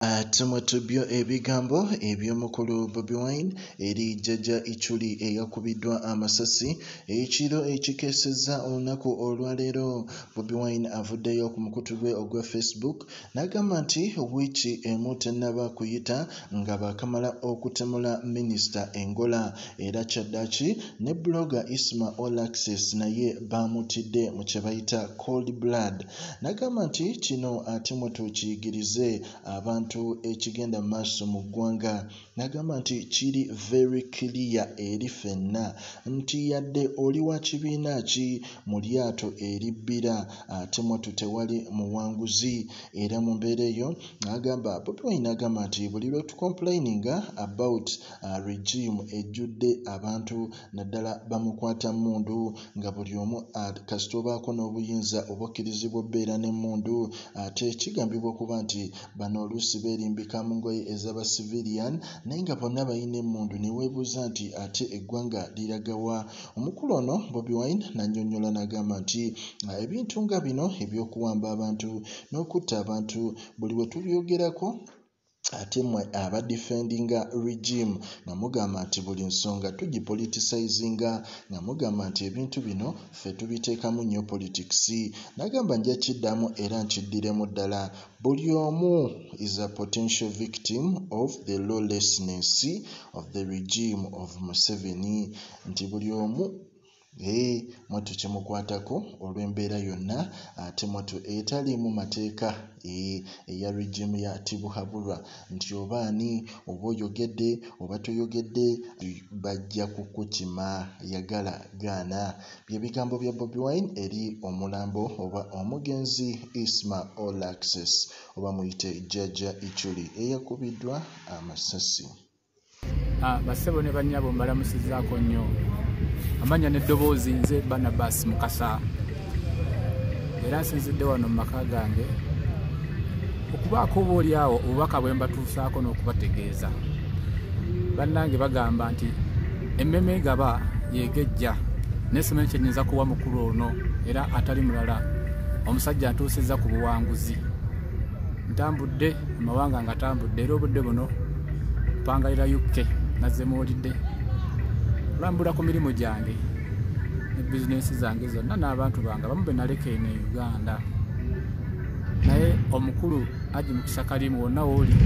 Tumutubyo ebigambo eby'omukulu Bobi Wine eri JAJJA ICHULI eyakubidwa amasasi ekiro ekikeesezza olunaku olwaleero. Bobi Wine avuddeyo ku mukutu gwe ogwa Facebook n'agamba nti wiiki emu tennaba kuyita nga baakamala okutemula minisita engola era kyaddaki ne blogger Isma olaxess naye bamwettidde mu kye bayita cold blood. N'agamba nti kino ate mwe tukiyigirize abantu ekigenda maaso mu ggwanga. N'agamba nti kiri very clear eri ffenna nti yadde oli wa kibiina ki mu lyato eribbira ate mwatu tewali muwanguzi. Era mu mbeera eyo agamba Bobi Wine agamba nti buli lwe tucomplaininga about regime ejjudde abantu naddala bamukwata mundu nga buli omu kasita obaako n'obuyinza obukkirizibwa obbeera n'emmundu ate kigambibwa okuba nti bano oluusi beerimbika mu ngoye ez'aba civilian naye nga bonna balina emmundu ne weebuuza nti ate eggwanga liragawa. Omukulu ono Bobi Wine n'annyonnyola n'agamba nti ebintu nga bino eby'okuwamba abantu n'okutta abantu buli we tubyogerako ate mmwe abadifendinga regime nga mugamba nti buli nsonga tugipoliticizinga nga mugamba nti ebintu bino ffe tubiteekamu nnyo politics. N'agamba nja kiddamu era nkiddiremu ddala buli omu is a potential victim of the lawlessness of the regime of Museveni nti buli omu mwatu kimukwatako olw'embeera yonna ate mwatu etaliimu mateeka eya regime ya tibuhabulwa nti obaani oba oyogedde oba toyogedde bajja kukukima yagala gaana. Bye bigambo bya Bobi Wine eri Omulambo oba omugenzi Isma olaxess oba muyite JAJJA ICHULI eyakubidwa amasasi. Basebo ne bannyabo mbalamusizaako nnyo amanya n'eddoboozi nze Barnabas Mukasa era nsinzidde wano mu maka gange okubaako obaoliawo obubaka bwe mbatuusaako n'okubategeeza. Bannange bagamba nti emmeme egaba yeegejja n'esimanyi kye nnyinza kuwa mukulu ono era atali mulala omusajja ntuusizza ku buwanguzi. Ntambudde amawanga nga tambudde era obudde buno mpangalira UK nazze muwulidde lambula ku mirimu gyange ne bizinesi zange zonna n'abantu bange abamu be naleka eno e Uganda. Naye omukulu aji mukisa kalimu wonna wooli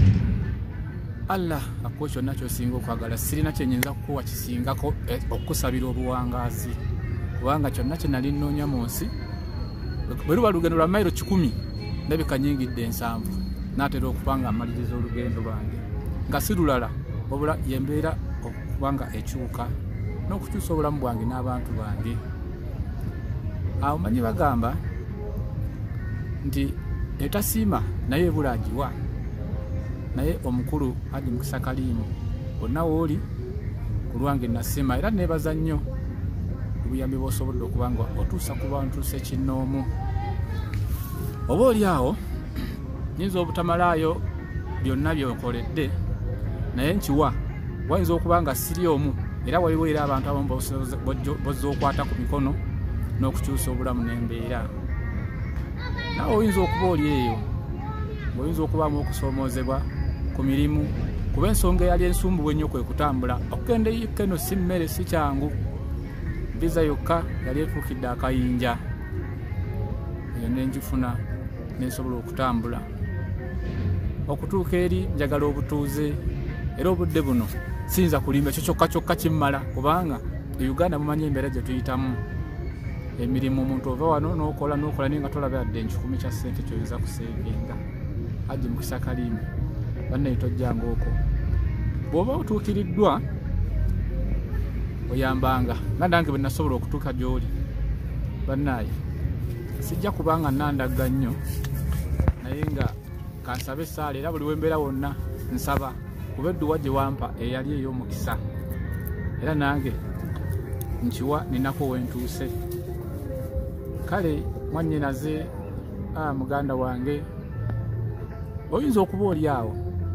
Allah akuwe kyonna ky'osinga okwagala. Sirina kye nnyinza kukuwa kisingako okusabira obuwangaazi kubanga kyonna kye nali nnoonya mu nsi bwe luba lugendo lwa mayiro 10 ndabika nnyingidde 7 naatera okuba nga amaliriza olugendo lwange nga si lulala wabula yembeera okubanga ekyuka n'okukyusa obulamu bwange n'abantu bange. Awo manyi bagamba nti etasiima naye ebula agiwa. Naye omukulu adi mukisa kalimu bonna wooli ku lwange nasiima era neebaza nnyo obuyambi bw'osobodde okuba nga otuusa ku bantu sekinnoomu. Oba oli awo nyinza obutamalaayo byonna byonkoledde naye nkiwa wayinza okuba nga siri omu era waliwo era abantu abamu bozza okwata ku mikono n'okukyusa obulamu n'embeera. Nawe oyinza okuba oli eyo ng'oyinza okubaamu okusoomoozebwa ku mirimu kuba ensonga eyali ensumbuwa ennyo kwe kutambula okugenda eyikka eno si mmere si kyangu viza yokka yali etuukidde akayinja eyo nenjifuna nensobola okutambula okutuuka eri njagala obutuuze era obudde buno siyinza kulimba ekyo kyokka kimmala kubanga Uganda mumanyi embeera gye tuyitamu emirimu omuntu ova wano n'okola naye nga tolaba yadde 10 kya ssente kyoyinza kuseevinga. Aji mukisa kalimu bannaye tojjanga okwo bw'oba otuukiriddwa oyambanga nga nange bwe nasobola okutuuka gy'oli. Bannaye sijja kubanga nandagga nnyo naye nga kansabe essaala era buli wembeera wonna nsaba kuba edduwa gye wampa eyali ey'omukisa era nange nkiwa ninako wentuuse. Kale mwannyinaze muganda wange oyinza okuba oli awo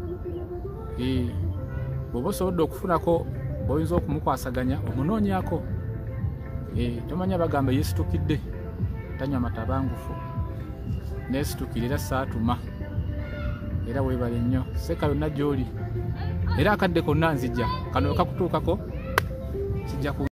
bw'oba osobodde okufunako bw'oyinza okumukwasaganya omunoonyako. Tomanya bagamba yeesitukidde tanywa matabangufu neesitukirira saatuma era weebale nnyo seka yonna gy'oli era akadde konna nzija kano kakutuukako kijja ku